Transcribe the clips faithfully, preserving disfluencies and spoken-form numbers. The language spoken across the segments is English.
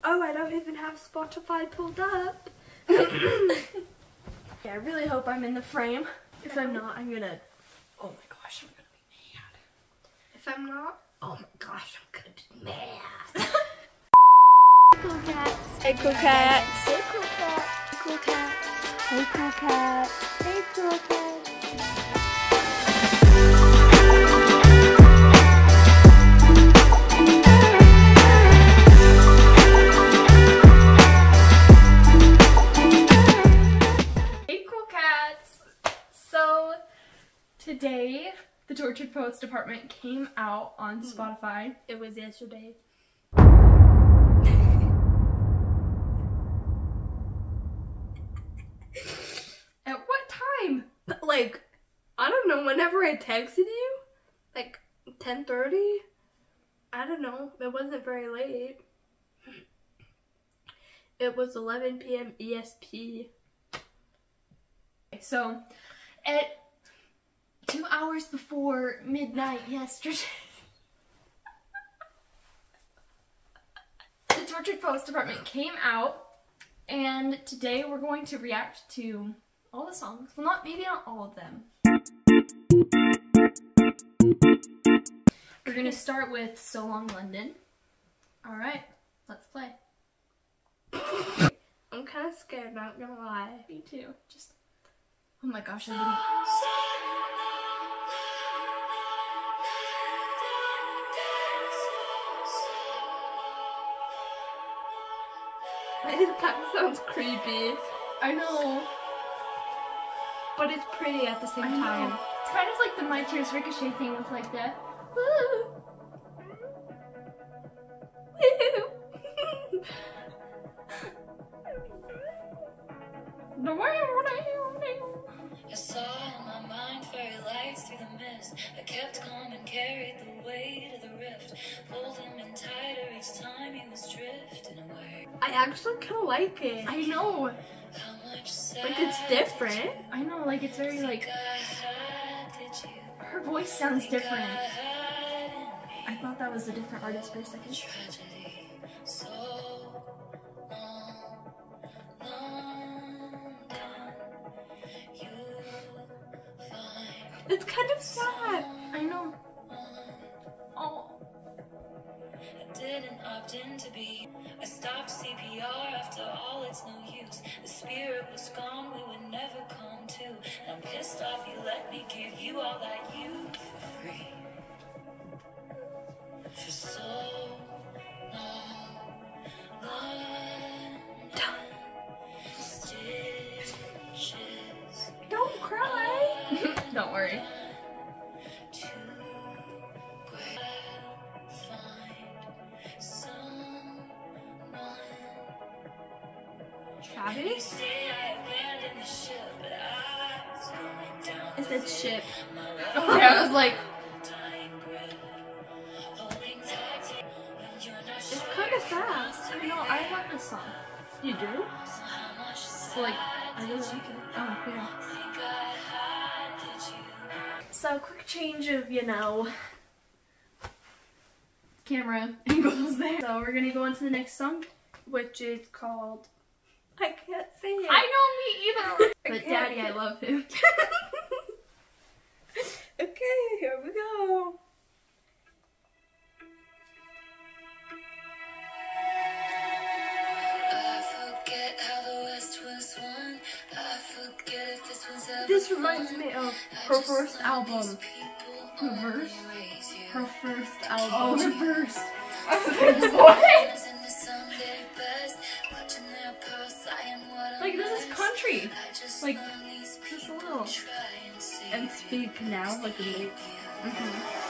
Oh, I don't even have Spotify pulled up. Yeah, I really hope I'm in the frame. If I'm not, I'm gonna... Oh my gosh, I'm gonna be mad. If I'm not... Oh my gosh, I'm gonna be mad. Kool Kats. Hey, Kool Kats. Hey, Kool Kats. Kool Kats. Hey, Kool Kats. Hey, Kool Kats. Today, the Tortured Poets Department came out on Spotify. It was yesterday. At what time? Like, I don't know, whenever I texted you, like ten thirty? I don't know, it wasn't very late. It was eleven p m E S T. So, at two hours before midnight yesterday, the Tortured Poets Department came out, and today we're going to react to all the songs. Well, not maybe not all of them. We're gonna start with So Long London. Alright, let's play. I'm kind of scared, not gonna lie. Me too. Just, oh my gosh, I didn't... It kind of sounds creepy. I know. But it's pretty at the same I time. Know. It's kind of like the My Tears Ricochet thing with like the woo. I saw in my mind fairy lights through the mist. I kept calm and carried the weight of the rift. Pulled him in tighter each time he was drifting away. I actually kind of like it. I know. How much like it's different. I know, like it's very like her voice sounds different. I thought that was a different artist for a second. Tragedy, so long, long done. You find it's kind of sad. I know. Oh. I didn't opt in to be. I stopped C P R after all, it's no use. The spirit was gone, we would never come to. And I'm pissed off you let me give you all that youth for free. For so long, London, stitches. Don't cry. Don't worry. Travis? Is it ship? Okay, I was like, it's kind of fast. I know, I love this song. You do? So, like, I really like it. Oh, yeah. So, quick change of, you know, camera angles there. So, we're gonna go on to the next song, which is called... I can't say it. I know, me either. But Daddy, I love him. Okay, here we go. I forget how the West was won. I forget if this one's ever This reminds me of her first album. Her verse? Her first album. Oh, her verse. I was like, what? Like, this is country. Like, just a little. And Speak Now, like a little. Mm-hmm.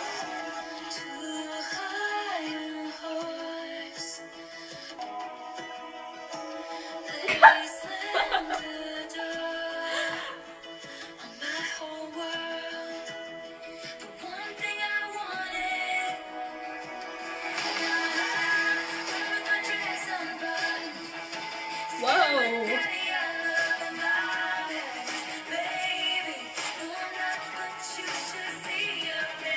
Whoa!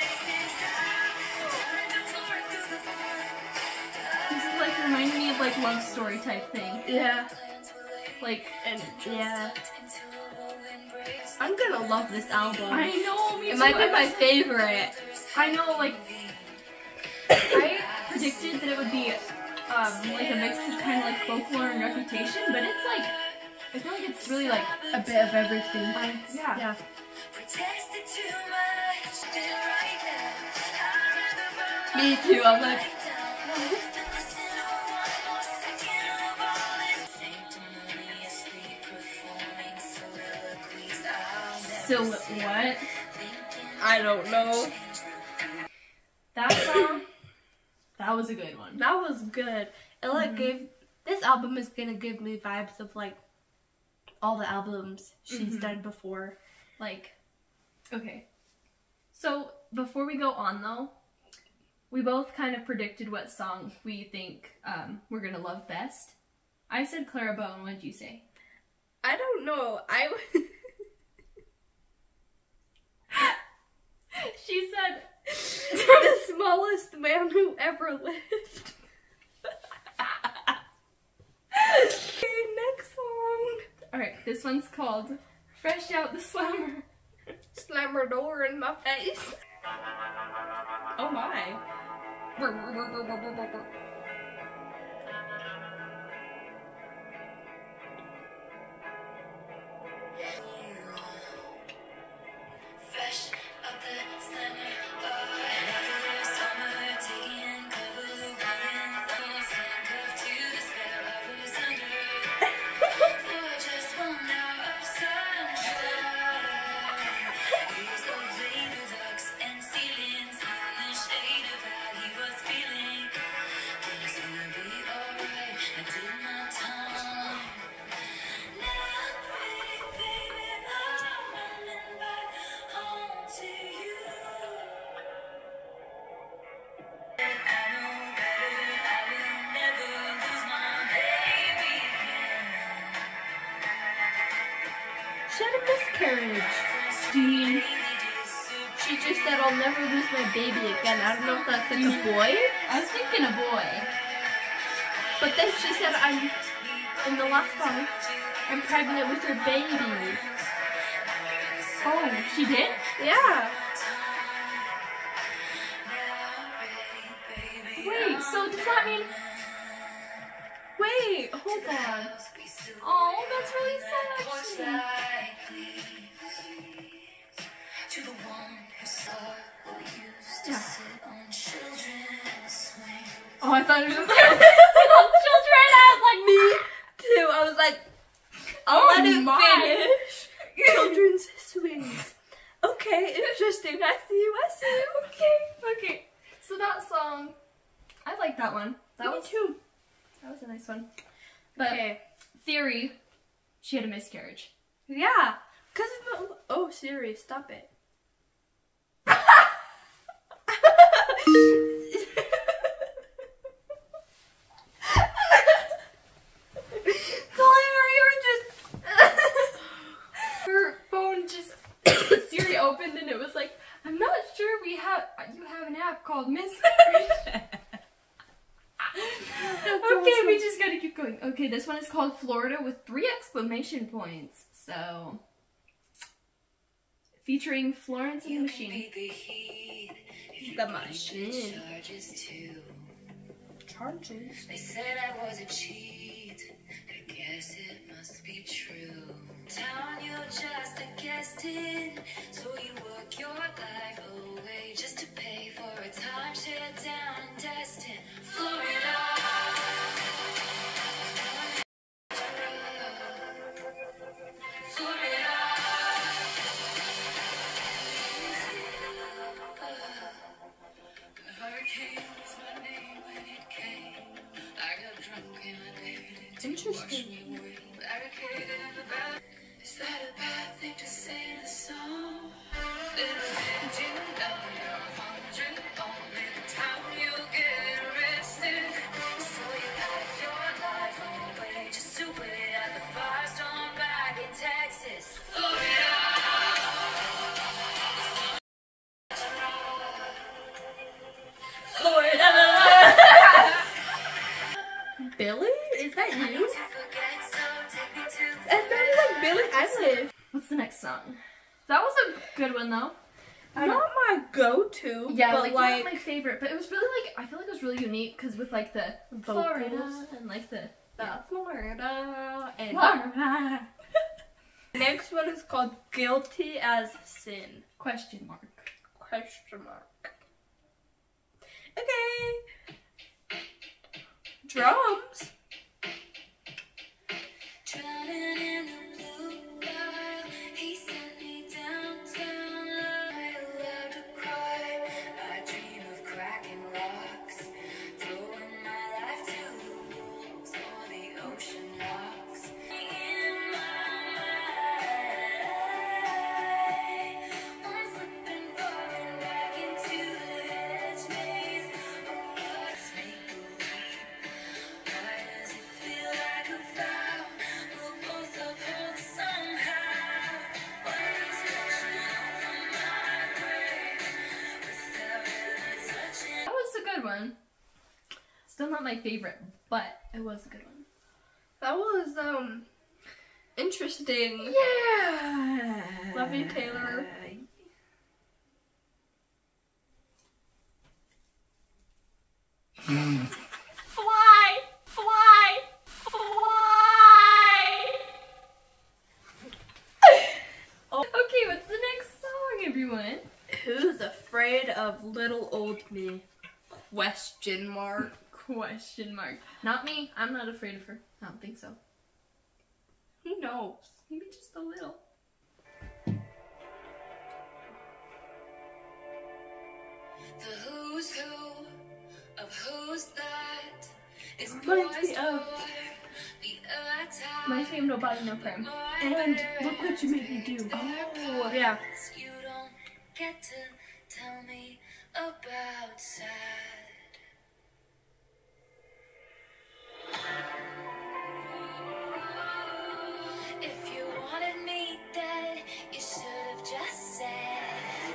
This is like reminding me of like Love love story type thing. Yeah. Like, and yeah. I'm gonna love this album. I know, me It too. might be my favorite. I know, like, I predicted that it would be um, like a mix of kind of like folklore and Reputation, but it's like, I feel like it's really like a bit of everything. Uh, yeah. Yeah. Me too, I'm like... So what? I don't know. That song, that was a good one. That was good. It like mm-hmm. gave, this album is gonna give me vibes of like all the albums she's mm-hmm. done before. Like, okay. So before we go on though, we both kind of predicted what song we think um, we're gonna love best. I said Clara Bow, what did you say? I don't know. I She said the smallest man who ever lived. Okay, next song. Alright, this one's called Fresh Out the Slammer. Slammer door in my face. Oh my. She had a miscarriage. Dean. She just said, I'll never lose my baby again. I don't know if that's like a boy. I was thinking a boy. But then she said, I'm, in the last song, I'm pregnant with her baby. Oh, she did? Yeah. Wait, so does that mean... Wait, hold on. Oh, that's really sad, actually. Yeah. Oh, I thought it was just like on children. I was like, me too. I was like, I'll oh let it my. finish. Children's swings. Okay, interesting. I see you. I see you. Okay, okay. So that song, I like that one. That me was too. That was a nice one. But okay. Theory, she had a miscarriage. Yeah. Cause of the, oh Siri, stop it. Her phone just Siri opened and it was like, I'm not sure we have you have an app called miscarriage. Okay, awesome. We just gotta keep going. Okay, this one is called Florida with three exclamation points. So, featuring Florence and the Machine. The Machine. Charges. They said I was a cheat. I guess it must be true. Town, you're just a guest in, so you work your life away just to pay for a timeshare down in Destin, Florida. Interesting. Is that a bad thing to say in a song? Little did you know you're a hundred only the time you'll get arrested. So you pack your life away just to wait at the Firestone back in Texas, Florida. Billy? Is that you? That sounded like Billie Eilish. What's the next song? That was a good one though. Not my go-to. Yeah, but like, like not my favorite, but it was really like I feel like it was really unique because with like the vocals Florida and like the the yeah. Florida and Florida. Next one is called Guilty as Sin. Question mark. Question mark. Okay. Drums. Drowning in the blue Nile, he sent me downtown. I allowed to cry. I dream of cracking rocks, throwing my life to the wolves or the ocean rocks. In my mind, I'm slipping, falling back into the hedge maze. Oh, what's make believe? Why does it feel like a vow? We'll both uphold somehow. Why is crashing over my grave without ever touching? That was a good one. Still not my favorite, but it was a good one. That was um interesting. Yeah. Love you, Taylor. Fly! Fly! Fly! Oh. Okay, what's the next song, everyone? Who's afraid of little old me? Question mark. Question mark. Not me. I'm not afraid of her. I don't think so. Who knows? Maybe just a little. The who's who of who's that is Reminds poised me of- for the attack. My name, nobody, no prim. And look what you made me do. Oh, yeah. You don't get to tell me about sad. If you wanted me dead, you should have just said.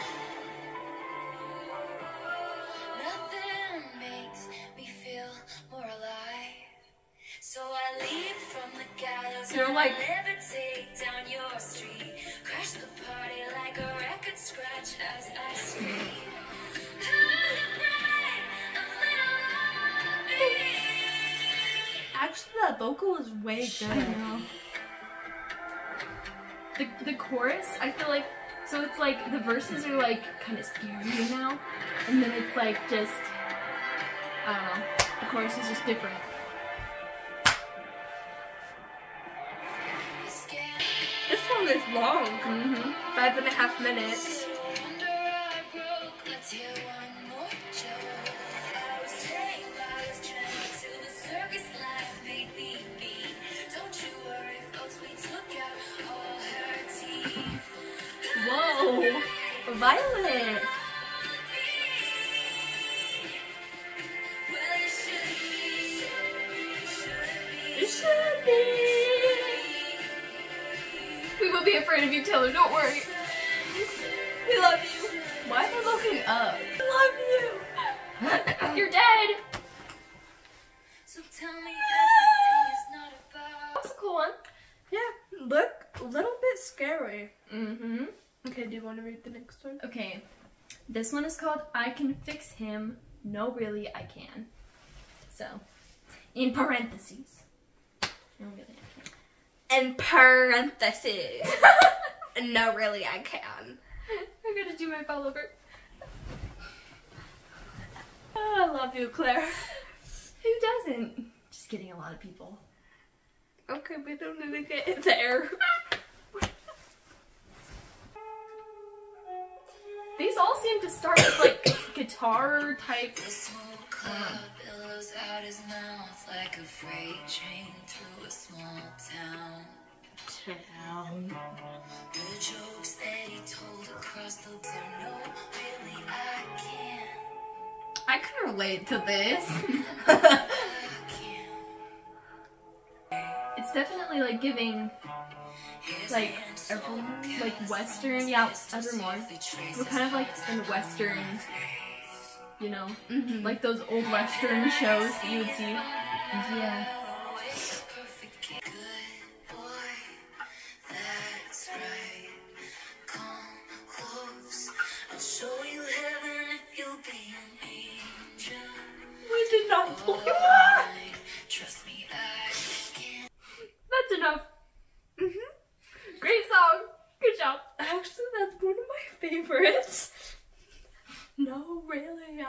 Nothing makes me feel more alive. So I leave from the gallows You're and like- I levitate down your street. Crash the party like a record scratch as I scream. Who's afraid of little me? Actually, that vocal is way good. I know. The, the chorus, I feel like, so it's like the verses are like kind of scary, you know? And then it's like just, I don't know, the chorus is just different. The scan. This song is long. Mm-hmm. Five and a half minutes. Wonder I broke. Let's hear one more joke. I was tamed by this trend till the circus life made me mean. Don't you worry, folks, we took out all her teeth. Whoa. Violet. Well, it should be, should be, It should be. We will be afraid of you, Taylor, don't worry. We love you. Why am I looking up? I love you. You're dead! So tell me everything is not about. That was a cool one. Yeah, look, a little bit scary. Mm-hmm. Okay, do you want to read the next one? Okay, this one is called I Can Fix Him. No, really, I can. So, in parentheses. No, really, I can't. In parentheses. No, really, I can. I'm gonna do my follower. Oh, I love you, Claire. Who doesn't? Just kidding, a lot of people. Okay, we don't need to get there. These all seem to start with like guitar type. The smoke cloud billows out his mouth like a freight train through a small town. Town. The jokes that he told across the blue, no, really, I can't. I can relate to this. I can't. It's definitely like giving His like hands so every, like callous, western, yeah, almost to Evermore. safely trace We're kind of like his in eyes western, on my face. you know, Mm-hmm. like those old western shows that you would see. Yeah.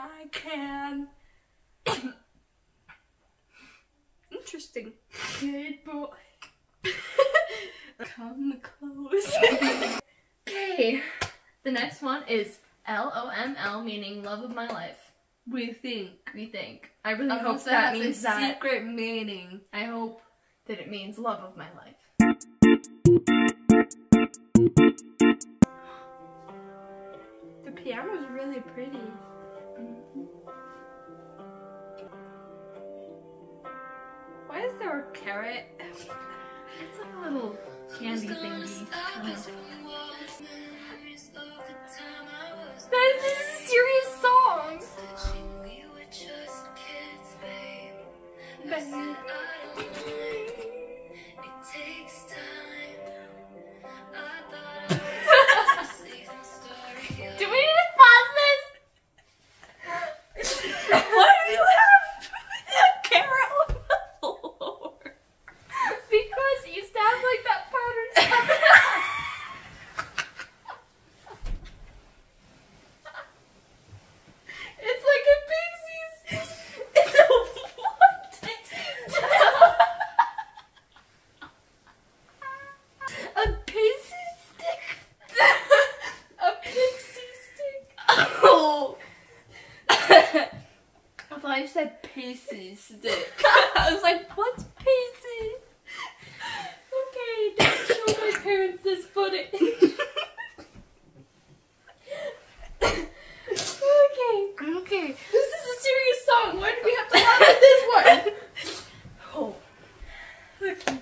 I can. Interesting. Good boy. Come close. Okay. The next one is L O M L, meaning love of my life. We think. We think. I really I hope that means that. Secret meaning. I hope that it means love of my life. The piano's really pretty. Mm-hmm. Why is there a carrot? It's like a little candy thingy. This is a serious song! Babe. Do we need to pause this? Why do you have a carrot on the floor? Because you used to have like that pattern. It's like a pixie's. It's a what? A pixie stick? A pixie stick? Oh. I thought you said pixie stick. I was like, what's pixie? Okay, don't show my parents this footage. Okay, okay. This is a serious song. Why do we have to laugh at this one? Oh. Okay.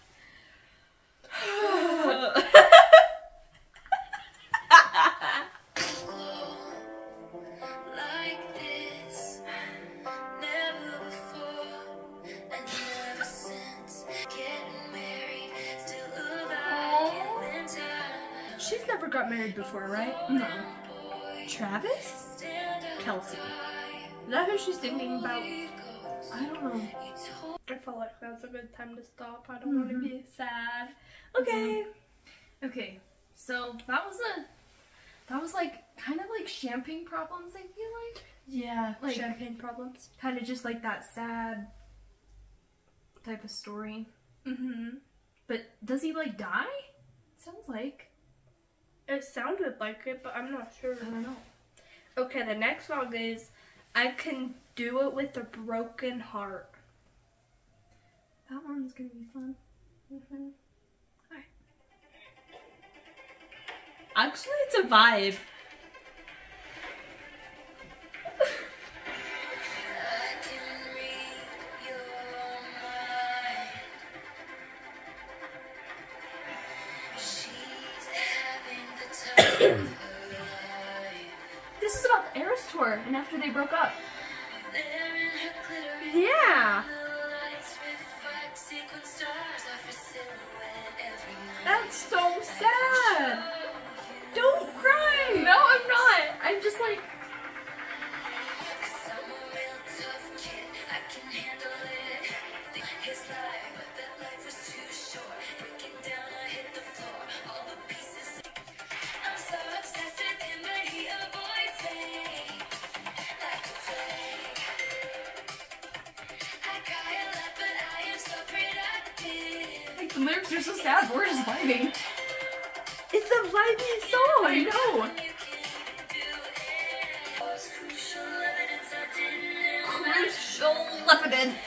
Like this, never before and never since. Getting married, still alive, killing time. She's never got married before, right? No. Travis? Kelsey. Is that who she's thinking about? I don't know. I felt like that's a good time to stop. I don't mm-hmm. want to be sad. Okay. Mm-hmm. Okay. So that was a that was like kind of like champagne problems, I feel like. Yeah, like champagne problems. Kind of just like that sad type of story. Mm-hmm. But does he like die? Sounds like. It sounded like it, but I'm not sure. I don't know. Okay, the next song is I Can Do It With a Broken Heart. That one's gonna be fun. Mm-hmm. Alright. Actually, it's a vibe. This is about the Eras tour and after they broke up. Yeah. That's so sad. Don't cry. No, I'm not. I'm just like. The lyrics are so sad, we're just vibing. It's a vibey song, I know. Crucial evidence.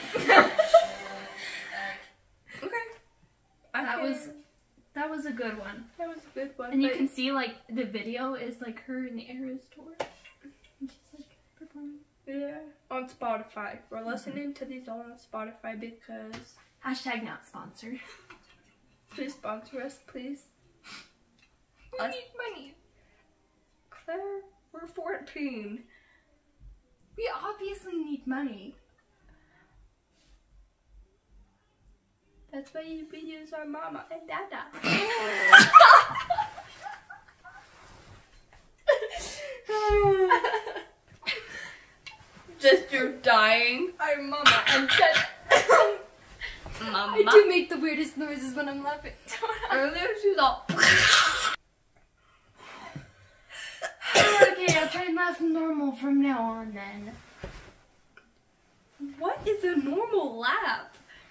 Okay. That was that was a good one. That was a good one. And you can see like the video is like her in the Eras tour. And she's like performing. Yeah. On Spotify. We're listening to these all on Spotify because hashtag not sponsored. Please sponsor us, please. We us. Need money. Claire, we're fourteen. We obviously need money. That's why we use our mama and dada. Just you're dying. Our mama and dada. Mama. I do make the weirdest noises when I'm laughing. Earlier she was all. Okay, I'll try and laugh That's normal from now on then. What is a normal laugh?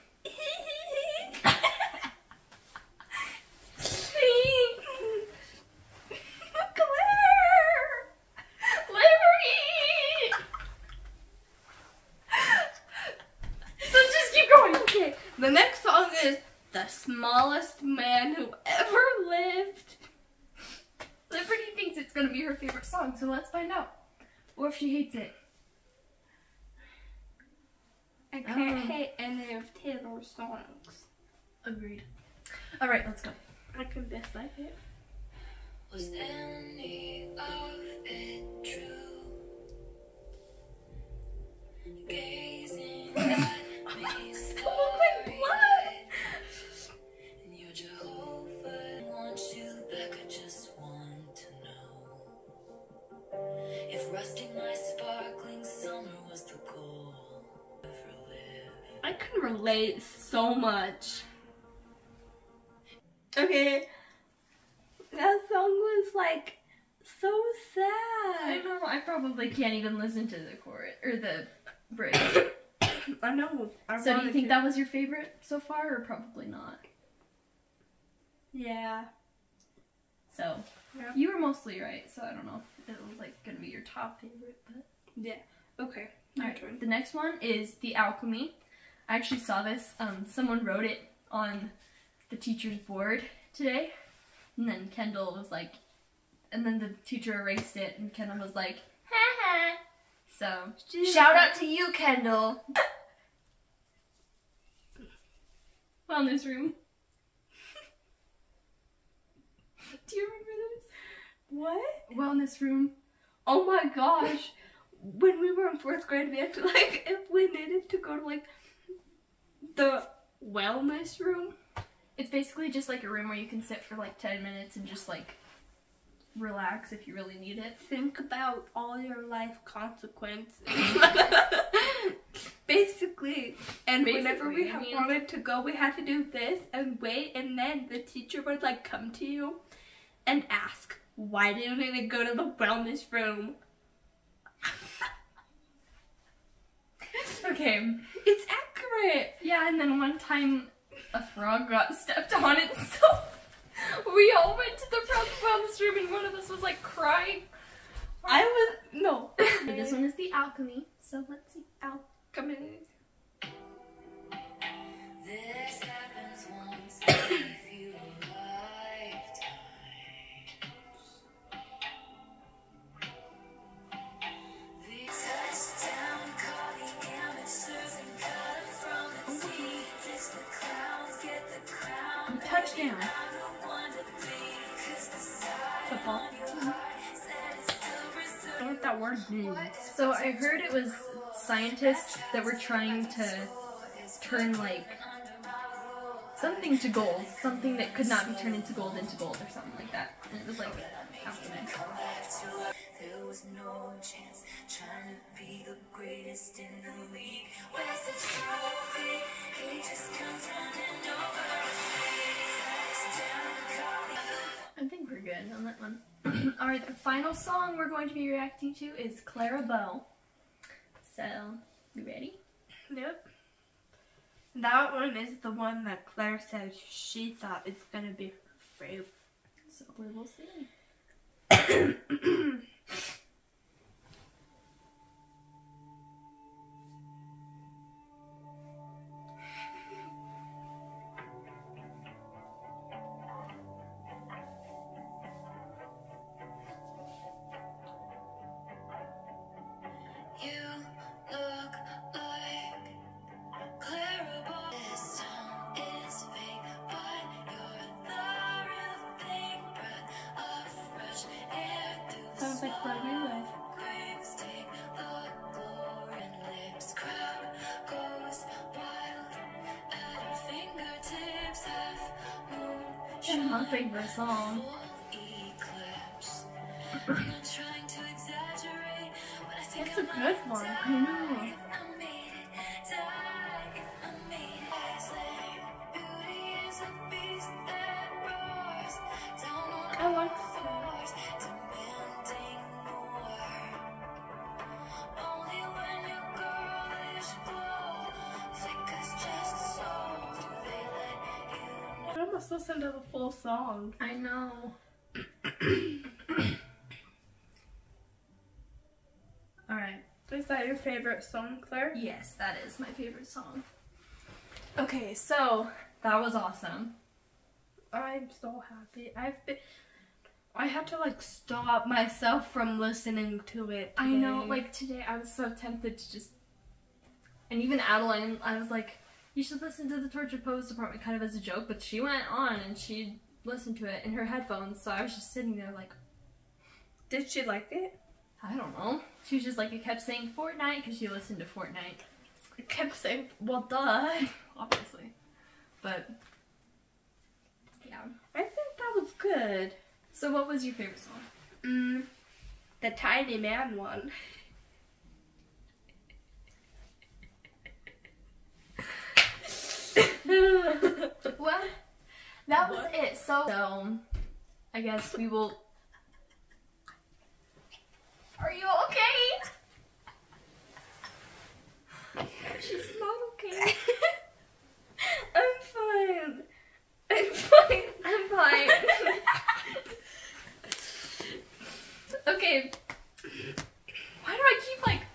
The next song is The Smallest Man Who Ever Lived. Liberty thinks it's going to be her favorite song, so let's find out. Or if she hates it. I can't um, hate any of Taylor's songs. Agreed. Alright, let's go. I can dislike it. Was any of it true? Gazing at me starry-eyed, and your Jehovah wants you back. I just want to know if rusting my sparkling summer was the goal. Ever live. I can relate so much. Okay, that song was like so sad. I know. I probably can't even listen to the chorus or the bridge. I know. I so do you think to. that was your favorite so far, or probably not? Yeah. So yeah. You were mostly right. So I don't know if it was like gonna be your top favorite, but yeah. Okay. All right. The next one is The Alchemy. I actually saw this. Um, someone wrote it on the teacher's board today, and then Kendall was like, and then the teacher erased it, and Kendall was like, ha ha. So She's shout out to you, Kendall. Wellness room. Do you remember this? What? Wellness room. Oh my gosh. When we were in fourth grade, we had to like, if we needed to go to like the wellness room. It's basically just like a room where you can sit for like ten minutes and just like relax if you really need it. Think about all your life consequences. Basically. And Basically, whenever we I mean, wanted to go, we had to do this and wait, and then the teacher would like come to you and ask, why do you need to go to the wellness room? Okay. It's accurate. Yeah, and then one time a frog got stepped on it, so we all went to the frog wellness room, and one of us was like crying. I was, no. This one is The Alchemy, so let's see. Alchemy. This happens once in a few lifetimes. The touchdown caught the amateurs and cut it from the tee. Ditch the clowns, get the crown. Touchdown. Football. Mm-hmm. I don't know what that word means. So I heard it was scientists that were trying to turn like something to gold, something that could not be turned into gold into gold or something like that. And it was like alchemy. There was no chance trying to be the greatest in the league. Where's the trophy? He just comes running over. I think we're good on that one. Alright, the final song we're going to be reacting to is Clara Bow. So, you ready? Yep. That one is the one that Claire says she thought is going to be her favorite. So we will see. Sounds like part of your life. That's my favorite song. It's a good one. I know. I like us listen to the full song. I know. Alright. Is that your favorite song, Claire? Yes, that is my favorite song. Okay, so That was awesome. I'm so happy. I've been I had to like stop myself from listening to it today. I know, like today I was so tempted to just, and even Adeline, I was like, you should listen to the Tortured Pose Department kind of as a joke, but she went on and she listened to it in her headphones, so I was just sitting there like, did she like it? I don't know. She was just like, it kept saying Fortnite because she listened to Fortnite. It kept saying, well, duh. Obviously. But, yeah. I think that was good. So what was your favorite song? Mm, the Tiny Man one. Well, that was What? it. So, so, I guess we will... Are you okay? She's not okay. I'm fine. I'm fine. I'm fine. Okay. Why do I keep like...